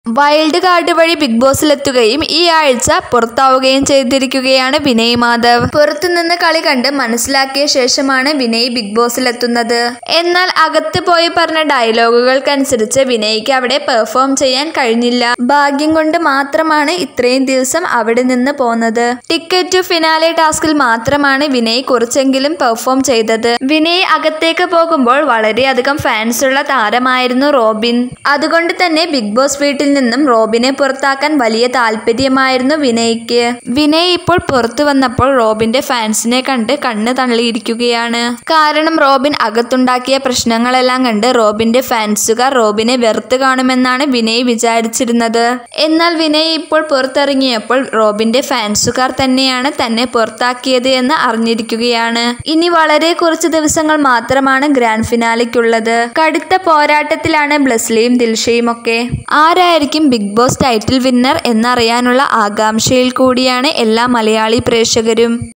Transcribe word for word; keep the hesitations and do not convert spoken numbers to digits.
Wild card വഴി big ബോസിലെത്തുകയും ഈ ആഴ്ച പുറത്താവുകയും ചെയ്തിരിക്കുകയാണ് വിനയ് മാധവ്. പുറത്തുനിന്ന് കളി കണ്ട് മനസ്സിലാക്കിയ ശേഷമാണ് വിനയ് ബിഗ് ബോസിലെത്തുന്നത്. എന്നാൽ അകത്ത് പോയി പറഞ്ഞ ഡയലോഗുകൾക്കനുസരിച്ച് വിനയ്ക്ക് അവിടെ പെർഫോം ചെയ്യാൻ കഴിഞ്ഞില്ല. ഭാഗ്യം കൊണ്ട് മാത്രമാണ് ഇത്രയും ദിവസം അവിടെ നിന്ന് പോന്നത്. ടിക്കറ്റ് ടു ഫിനാലെ ടാസ്കിൽ മാത്രമാണ് വിനയ് കുറച്ചെങ്കിലും പെർഫോം ചെയ്തത്. വിനയ് അകത്തേക്ക് പോകുമ്പോൾ വളരെയധികം ഫാൻസുള്ള താരമായിരുന്നു റോബിൻ. അതുകൊണ്ട് തന്നെ ബിഗ് ബോസ് വീട്ടിൽ നിന്നും റോബിനെ പുറത്താക്കാൻ വലിയ താല്പര്യമായിരുന്നു വിനയ്ക്ക്. വിനയ് ഇപ്പോൾ പുറത്തു വന്നപ്പോൾ റോബിന്റെ ഫാൻസിനെ കണ്ട് കണ്ണ് തള്ളിയിരിക്കുകയാണ്. കാരണം റോബിൻ അകത്തുണ്ടാക്കിയ പ്രശ്നങ്ങളെല്ലാം കണ്ട് റോബിന്റെ ഫാൻസുകാർ റോബിനെ വെറുത്ത് കാണുമെന്നാണ് വിനയ് വിചാരിച്ചിരുന്നത്. എന്നാൽ വിനയ് ഇപ്പോൾ പുറത്തിറങ്ങിയപ്പോൾ റോബിന്റെ ഫാൻസുകാർ തന്നെയാണ് തന്നെ പുറത്താക്കിയത് എന്ന് അറിഞ്ഞിരിക്കുകയാണ്. ഇനി വളരെ കുറച്ച് ദിവസങ്ങൾ മാത്രമാണ് ഗ്രാൻഡ് ഫിനാലയ്ക്കുള്ളത്. കടുത്ത പോരാട്ടത്തിലാണ് ബ്ലെസ്ലിയും ദിൽഷയും ഒക്കെ. ആരായിരിക്കും ബിഗ് ബോസ് ടൈറ്റിൽ വിന്നർ എന്നറിയാനുള്ള ആകാംക്ഷയിൽ കൂടിയാണ് എല്ലാ മലയാളി പ്രേക്ഷകരും.